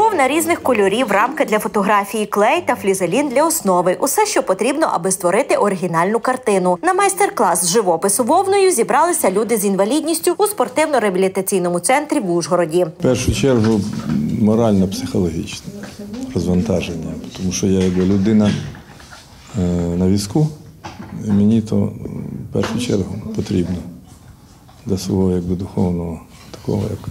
Бавовна різних кольорів, рамка для фотографії, клей та флізелін для основи. Усе, що потрібно, аби створити оригінальну картину. На майстер-клас з живопису вовною зібралися люди з інвалідністю у спортивно-реабілітаційному центрі в Ужгороді. В першу чергу морально-психологічне розвантаження, тому що я якби людина на візку, і мені то в першу чергу потрібно для свого якби духовного такого як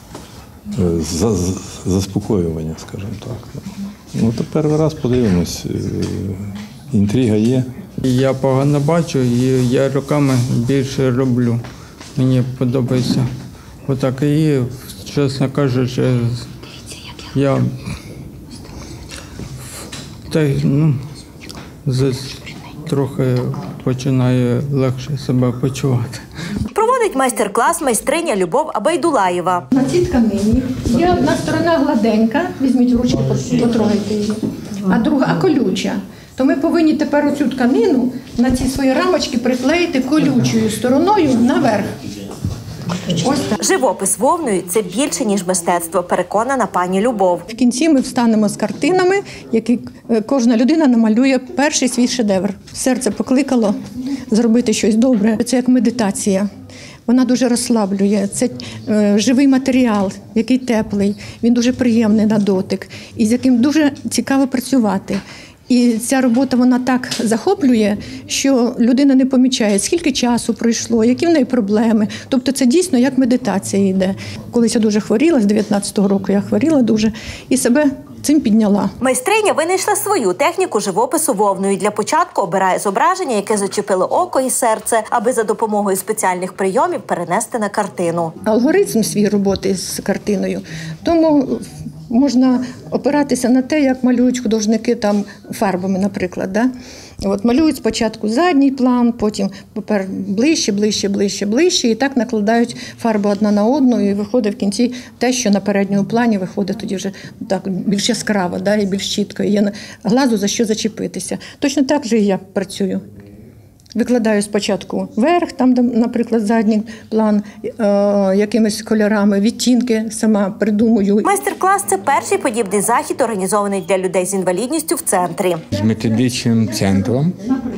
заспокоювання, скажімо так. Ну, то перший раз подивимось, інтрига є. Я погано бачу і я руками більше роблю. Мені подобається отак. І, чесно кажучи, я трохи починаю легше себе почувати. Проводить майстер-клас майстриня Любов Абайдулаєва. На цій тканині є одна сторона гладенька, візьміть в ручку, потрогайте її, а друга колюча. То ми повинні тепер оцю тканину на ці свої рамочки приклеїти колючою стороною наверх. Ось так. Живопис вовною – це більше, ніж мистецтво, переконана пані Любов. В кінці ми встанемо з картинами, які кожна людина намалює перший свій шедевр. Серце покликало зробити щось добре. Це як медитація. Вона дуже розслаблює. Це живий матеріал, який теплий, він дуже приємний на дотик і з яким дуже цікаво працювати. І ця робота, вона так захоплює, що людина не помічає, скільки часу пройшло, які в неї проблеми. Тобто це дійсно як медитація йде. Колись я дуже хворіла, з 19-го року я хворіла дуже, і себе цим підняла. Майстриня винайшла свою техніку живопису вовною. Для початку обирає зображення, яке зачепило око і серце, аби за допомогою спеціальних прийомів перенести на картину. Алгоритм свій роботи з картиною, тому можна опиратися на те, як малюють художники там фарбами, наприклад. Да? От малюють спочатку задній план, потім ближче, і так накладають фарбу одна на одну, і виходить в кінці те, що на передньому плані виходить тоді вже так більш яскраво, да, і більш чітко, і є глазу за що зачепитися. Точно так же і я працюю. Викладаю спочатку верх, там, наприклад, задній план, якимись кольорами, відтінки сама придумую. Майстер-клас – це перший подібний захід, організований для людей з інвалідністю в центрі. З методичним центром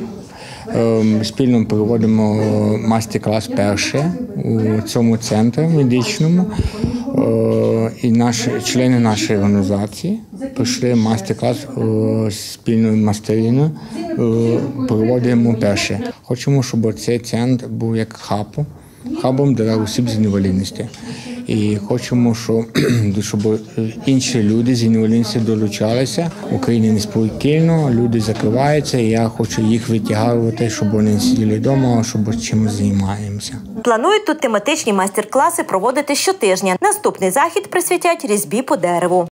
спільно проводимо майстер-клас перший у цьому центрі медичному. І члени нашої організації прийшли майстер-клас спільною майстериною, проводимо перше. Хочемо, щоб цей центр був як хабом для осіб з інвалідністю. І хочемо, щоб інші люди з інвалідністю долучалися. В Україні неспокійно, люди закриваються, і я хочу їх витягувати, щоб вони сиділи вдома, щоб чимось займаємося. Планують тут тематичні майстер-класи проводити щотижня. Наступний захід присвятять різьбі по дереву.